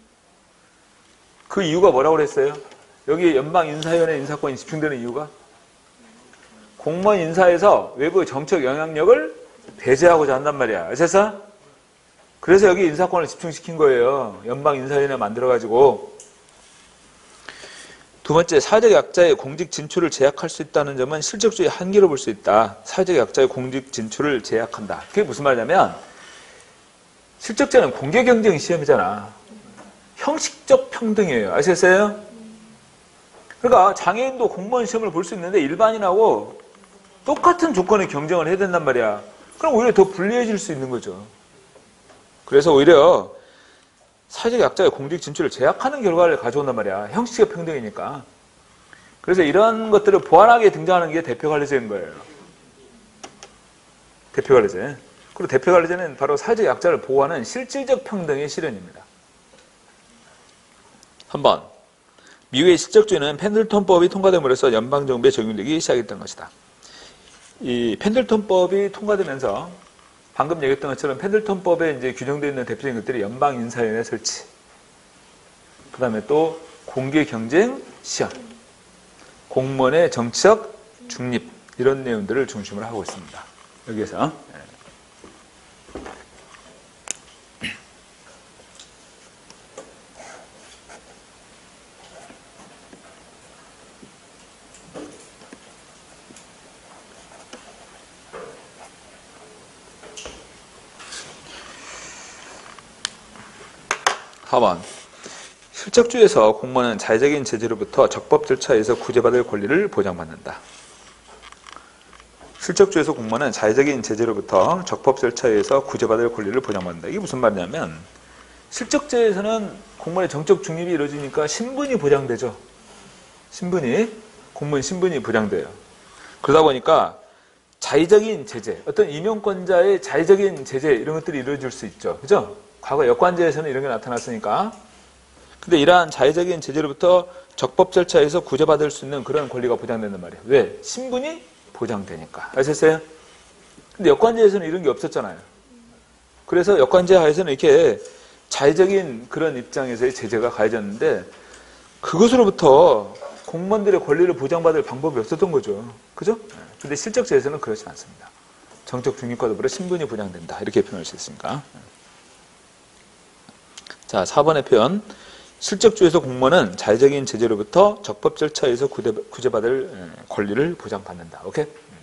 그 이유가 뭐라고 그랬어요? 여기 연방인사위원회 인사권이 집중되는 이유가 공무원 인사에서 외부 정책 영향력을 배제하고자 한단 말이야. 아셨어? 그래서 여기 인사권을 집중시킨 거예요. 연방인사위원회 만들어가지고. 두 번째, 사회적 약자의 공직 진출을 제약할 수 있다는 점은 실적주의 한계로 볼 수 있다. 사회적 약자의 공직 진출을 제약한다. 그게 무슨 말이냐면 실적제는 공개 경쟁 시험이잖아. 형식적 평등이에요. 아시겠어요? 그러니까 장애인도 공무원 시험을 볼 수 있는데 일반인하고 똑같은 조건의 경쟁을 해야 된단 말이야. 그럼 오히려 더 불리해질 수 있는 거죠. 그래서 오히려 사회적 약자의 공직 진출을 제약하는 결과를 가져온단 말이야. 형식적 평등이니까. 그래서 이런 것들을 보완하게 등장하는 게 대표관리제인 거예요. 대표관리제. 그리고 대표관리제는 바로 사회적 약자를 보호하는 실질적 평등의 실현입니다. 삼 번. 미국의 실적주의는 펜들턴법이 통과됨으로써 연방정부에 적용되기 시작했던 것이다. 이 펜들턴법이 통과되면서 방금 얘기했던 것처럼 펜들턴법에 이제 규정되어 있는 대표적인 것들이 연방인사위원회 설치, 그 다음에 또 공개경쟁 시험, 공무원의 정치적 중립 이런 내용들을 중심으로 하고 있습니다. 여기에서 사 번. 실적주에서 공무원은 자의적인 제재로부터 적법 절차에서 구제받을 권리를 보장받는다. 실적주에서 공무원은 자의적인 제재로부터 적법 절차에서 구제받을 권리를 보장받는다. 이게 무슨 말이냐면 실적제에서는 공무원의 정적 중립이 이루어지니까 신분이 보장되죠. 신분이, 공무원 신분이 보장돼요. 그러다 보니까 자의적인 제재, 어떤 임용권자의 자의적인 제재 이런 것들이 이루어질 수 있죠. 그죠? 과거 여관제에서는 이런 게 나타났으니까. 근데 이러한 자의적인 제재로부터 적법 절차에서 구제받을 수 있는 그런 권리가 보장된단 말이에요. 왜? 신분이 보장되니까. 아셨어요? 근데 여관제에서는 이런 게 없었잖아요. 그래서 여관제 하에서는 이렇게 자의적인 그런 입장에서의 제재가 가해졌는데 그것으로부터 공무원들의 권리를 보장받을 방법이 없었던 거죠. 그죠? 근데 실적제에서는 그렇지 않습니다. 정적 중립과 더불어 신분이 보장된다. 이렇게 표현할 수 있으니까. 자, 사 번의 표현. 실적주에서 공무원은 자의적인 제재로부터 적법 절차에서 구제받을 권리를 보장받는다. 오케이?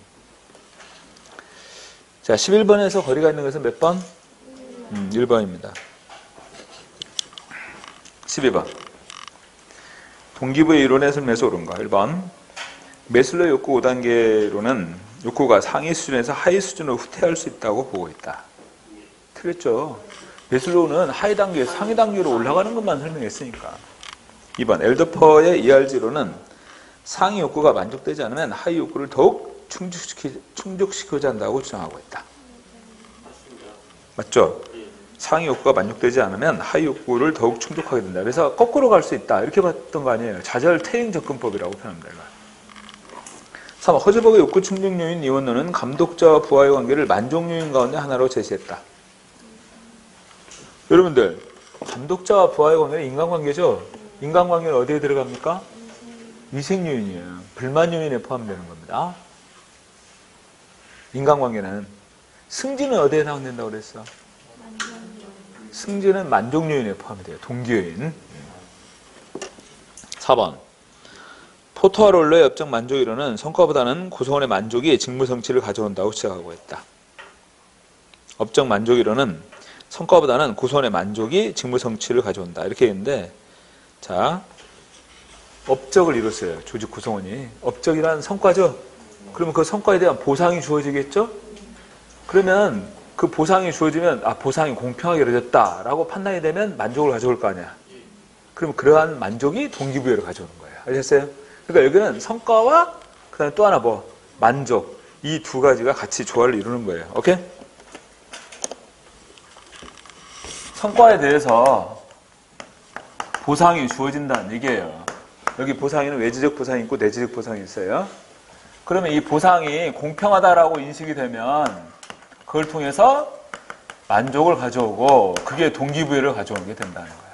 자, 십일 번에서 거리가 있는 것은 몇 번? 음, 일 번입니다. 십이 번. 동기부의 이론의 설명에서 옳은가? 일 번. 메슬러 욕구 오 단계로는 욕구가 상위 수준에서 하위 수준으로 후퇴할 수 있다고 보고 있다. 틀렸죠. 매슬로우는 하위 단계에서 상위 단계로 올라가는 것만 설명했으니까. 이 번 엘더퍼의 이알지로는 상위 욕구가 만족되지 않으면 하위 욕구를 더욱 충족시키, 충족시키고자 한다고 주장하고 있다. 맞죠? 상위 욕구가 만족되지 않으면 하위 욕구를 더욱 충족하게 된다. 그래서 거꾸로 갈 수 있다. 이렇게 봤던 거 아니에요. 좌절 퇴행 접근법이라고 표현합니다. 삼 번 허즈버그의 욕구 충족 요인 이원론은 감독자와 부하의 관계를 만족 요인 가운데 하나로 제시했다. 여러분들, 감독자와 부하의 관계는 인간관계죠? 인간관계는 어디에 들어갑니까? 위생 요인이에요. 불만 요인에 포함되는 겁니다. 인간관계는. 승진은 어디에 해당된다고 그랬어? 승진은 만족 요인에 포함이 돼요. 동기 요인. 사 번 포토와 롤러의 업적 만족 이론은 성과보다는 구성원의 만족이 직무 성취를 가져온다고 시작하고 있다. 업적 만족 이론은 성과보다는 구성원의 만족이 직무 성취를 가져온다. 이렇게 했는데, 자, 업적을 이뤘어요. 조직 구성원이. 업적이란 성과죠? 그러면 그 성과에 대한 보상이 주어지겠죠? 그러면 그 보상이 주어지면, 아, 보상이 공평하게 이루어졌다라고 판단이 되면 만족을 가져올 거 아니야. 그러면 그러한 만족이 동기부여를 가져오는 거예요. 아셨어요? 그러니까 여기는 성과와 그 다음에 또 하나 뭐, 만족. 이 두 가지가 같이 조화를 이루는 거예요. 오케이? 성과에 대해서 보상이 주어진다는 얘기예요. 여기 보상에는 외지적 보상이 있고 내지적 보상이 있어요. 그러면 이 보상이 공평하다라고 인식이 되면 그걸 통해서 만족을 가져오고 그게 동기부여를 가져오는 게 된다는 거예요.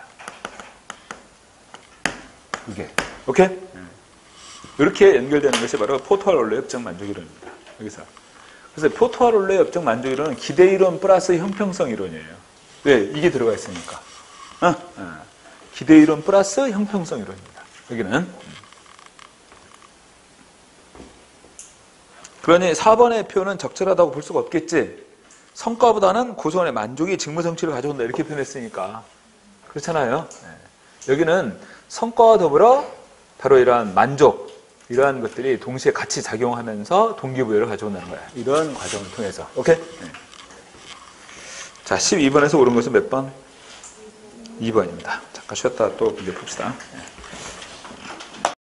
이게. 오케이? 이렇게 연결되는 것이 바로 포토와 롤러의 업적 만족 이론입니다. 여기서. 그래서 포토와 롤러의 업적 만족 이론은 기대 이론 플러스 형평성 이론이에요. 왜? 이게 들어가 있으니까. 어? 어. 기대 이론 플러스 형평성 이론입니다. 여기는. 그러니 사 번의 표현은 적절하다고 볼 수가 없겠지. 성과보다는 구성원의 만족이 직무 성취를 가져온다. 이렇게 표현했으니까. 그렇잖아요. 네. 여기는 성과와 더불어 바로 이러한 만족, 이러한 것들이 동시에 같이 작용하면서 동기부여를 가져온다는 거야. 이런 과정을 통해서. 오케이? 네. 자, 십이 번에서 옳은 것은 몇 번? 이 번입니다. 잠깐 쉬었다 또 이제 풉시다. 네.